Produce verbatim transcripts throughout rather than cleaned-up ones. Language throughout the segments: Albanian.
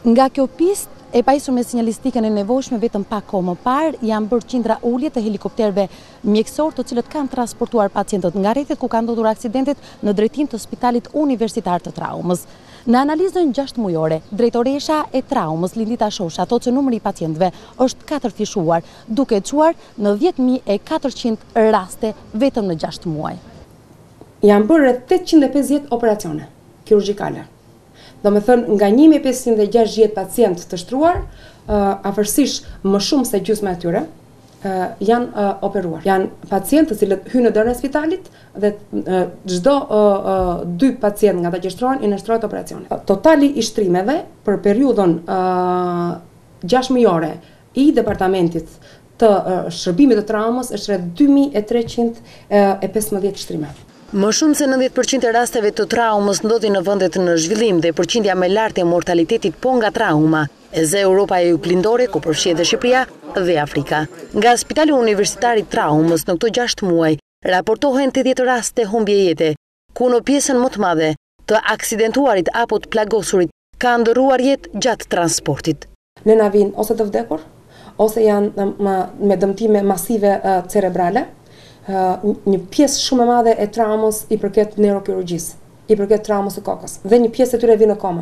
Nga kjo pistë e pajisur me sinjalistikën e nevojshme vetëm pak kohë më parë, janë bërë qindra ulje të helikopterëve mjekësor, të cilët kanë transportuar pacientët nga rrethet ku ka ndodhur aksidentet në drejtim të Spitalit Universitar të Traumës. Në analizën gjashtë mujore, drejtoresha e traumës Lindita Shosha thotë se numri i pacientëve është katër fishuar, duke çuar në dhjetë mijë e katërqind raste vetëm në gjashtë muaj. Janë bërë rreth tetëqind e pesëdhjetë operacione kirurgjikale. Do me thënë, nga një mijë e pesëqind e gjashtëdhjetë pacient të shtruar, uh, afërsisht më shumë se gjysma e tyre uh, janë uh, operuar. Janë pacientë të cilët hynë në dorën e spitalit dhe çdo uh, uh, dy pacient nga ata që shtrohen i nështrohet operacione. Totali i shtrimeve për periudhën uh, gjashtë mijore i departamentit të uh, shërbimit të traumës është rreth dy mijë e treqind e pesëmbëdhjetë shtrime. Më shumë se nëntëdhjetë përqind e rasteve të traumës ndodhin në vendet në zhvillim dhe përqindja më e lartë e mortalitetit po nga trauma, e zë Europa e Juglindore, ku përfshihet dhe Shqipëria dhe Afrika. Nga Spitali Universitar i Traumës në këto gjashtë muaj raportohen tetëdhjetë raste humbje jete, ku në pjesën më të madhe të aksidentuarit apo të plagosurit ka ndërruar jetë gjatë transportit. Në na vinë ose të vdekur, ose janë me dëmtime masive cerebrale. Uh, një pjesë shumë e madhe e traumës i përket neurokirurgjisë, i përket traumës së kokës. Dhe një pjesë e tyre vinë në koma.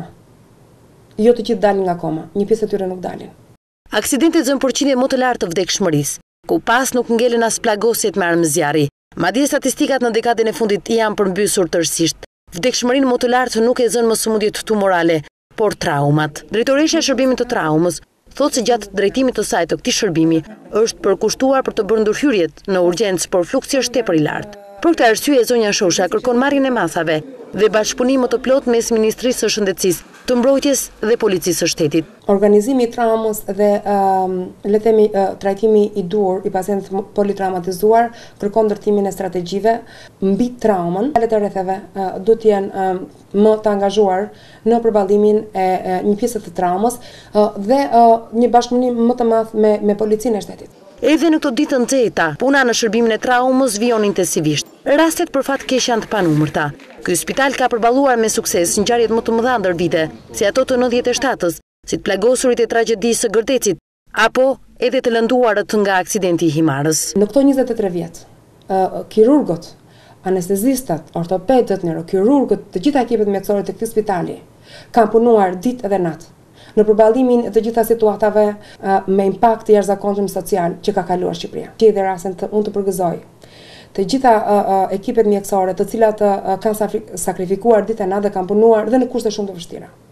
Jo të gjithë dalin nga koma, një pjesë e tyre nuk dalin. Aksidentet zënë përqindje më të lartë të vdekshmërisë, ku pas nuk ngelen as plagosjet me armë zjarri. Madje statistikat në dekadën e fundit janë përmbysur tërësisht. Vdekshmërinë më të lartë nuk e zënë më sëmundjet tumorale, por traumat. Drejtoresha e Shërbimit të Traumës thotë se gjatë drejtimit të saj të këtij shërbimi është përkushtuar për të bërë ndërhyrjet në urgjencë, por fluksi është tepër i lartë. Për këtë arsye zonja Shosha kërkon marrjen e masave dhe bashkëpunim më të plot mes Ministrisë së Shëndetësisë, të Mbrojtjes dhe Policisë së Shtetit. Organizimi i traumës dhe um, le të themi uh, trajtimi i dur i pacientëve politraumatizuar kërkon ndërtimin e strategjive mbi traumën. Palët e rrethave uh, duhet të jenë um, më të angazhuar në përballimin e, e një pjesë të traumës uh, dhe uh, një bashkëpunim më të madh me, me policinë e shtetit. Edhe në këto ditë të nxehta, puna në shërbimin e traumës vijon intensivisht. Rastet për fat keq janë të panumërta. Ky spital ka përballuar me sukses ngjarjet më të mëdha ndër vite, si ato të nëntëdhjetë e shtatës, si të plagosurit e tragjedisë së Gërdecit, apo edhe të lënduarët nga aksidenti i Himarës. Në këto njëzet e tre vjet, uh, kirurgët, anestezistat, ortopedët, neurokirurgët, të gjitha ekipet mjekësore të këtij spitali kanë punuar ditë dhe natë në përballimin të gjitha situatave uh, me impakt të jashtëzakonshëm social që ka kaluar Shqipëria. Që edhe rastin të unë të përgëzoj të gjitha uh, uh, ekipet mjekësore të cilat uh, kanë sakrifikuar ditë e natë dhe kanë punuar dhe në kushte shumë të vështira.